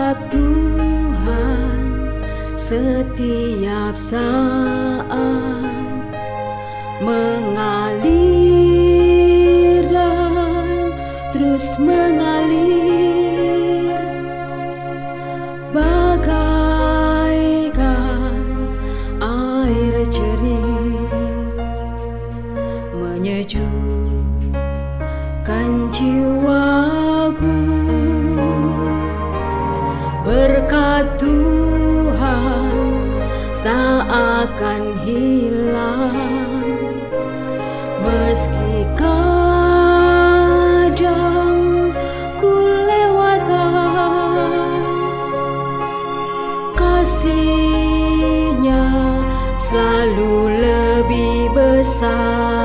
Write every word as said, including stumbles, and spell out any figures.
berkat Tuhan setiap saat mengalir dan terus mengalir, bagaikan air jernih menyejukkan jiwaku. Berkat Tuhan tak akan hilang, meski kadang ku lewatkan. Kasih-Nya selalu lebih besar